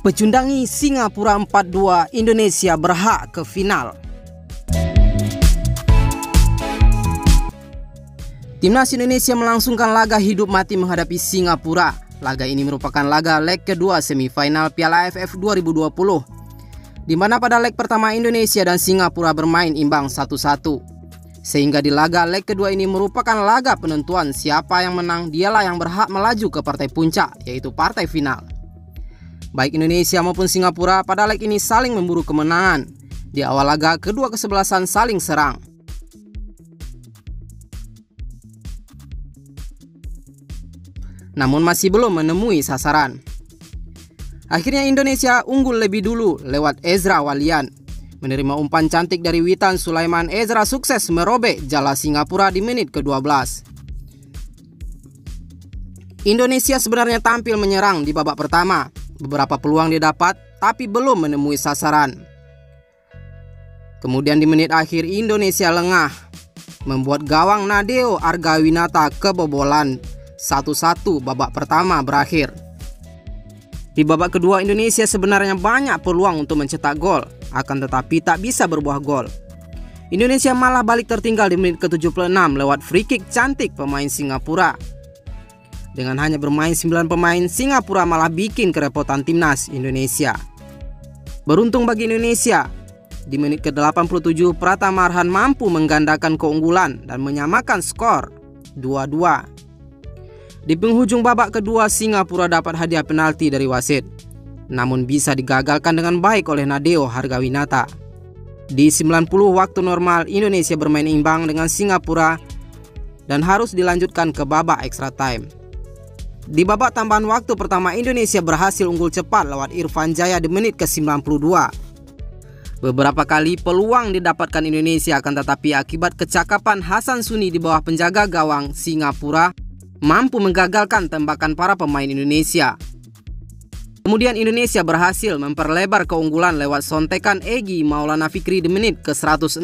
Pecundangi Singapura 4-2, Indonesia berhak ke final. Timnas Indonesia melangsungkan laga hidup mati menghadapi Singapura. Laga ini merupakan laga leg kedua semifinal Piala AFF 2020, di mana pada leg pertama Indonesia dan Singapura bermain imbang 1-1. Sehingga di laga leg kedua ini merupakan laga penentuan siapa yang menang, dialah yang berhak melaju ke partai puncak, yaitu partai final. Baik Indonesia maupun Singapura pada leg ini saling memburu kemenangan. Di awal laga, kedua kesebelasan saling serang. Namun masih belum menemui sasaran. Akhirnya Indonesia unggul lebih dulu lewat Ezra Walian. Menerima umpan cantik dari Witan Sulaiman, Ezra sukses merobek jala Singapura di menit ke-12. Indonesia sebenarnya tampil menyerang di babak pertama. Beberapa peluang didapat, tapi belum menemui sasaran. Kemudian di menit akhir Indonesia lengah, membuat gawang Nadeo Argawinata kebobolan. 1-1 babak pertama berakhir. Di babak kedua Indonesia sebenarnya banyak peluang untuk mencetak gol, akan tetapi tak bisa berbuah gol. Indonesia malah balik tertinggal di menit ke-76 lewat free kick cantik pemain Singapura. Dengan hanya bermain 9 pemain, Singapura malah bikin kerepotan timnas Indonesia. Beruntung bagi Indonesia, di menit ke-87 Pratama Arhan mampu menggandakan keunggulan dan menyamakan skor 2-2. Di penghujung babak kedua, Singapura dapat hadiah penalti dari wasit, namun bisa digagalkan dengan baik oleh Nadeo Argawinata. Di 90 waktu normal, Indonesia bermain imbang dengan Singapura dan harus dilanjutkan ke babak extra time. Di babak tambahan waktu pertama, Indonesia berhasil unggul cepat lewat Irfan Jaya di menit ke-92. Beberapa kali peluang didapatkan Indonesia, akan tetapi akibat kecakapan Hasan Suni di bawah penjaga gawang Singapura mampu menggagalkan tembakan para pemain Indonesia. Kemudian Indonesia berhasil memperlebar keunggulan lewat sontekan Egy Maulana Fikri di menit ke-106.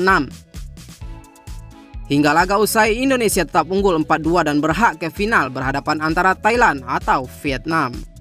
Hingga laga usai, Indonesia tetap unggul 4-2 dan berhak ke final berhadapan antara Thailand atau Vietnam.